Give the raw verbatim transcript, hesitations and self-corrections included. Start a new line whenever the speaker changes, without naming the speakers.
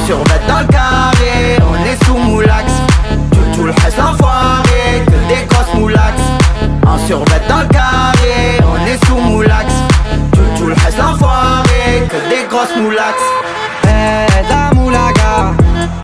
survêt dans le carré, on est sous moulax. Tout le reste l'enfoiré, que des grosses moulax. En survêt dans le carré, on est sous moulax. Tout le reste l'enfoiré, que des grosses moulax.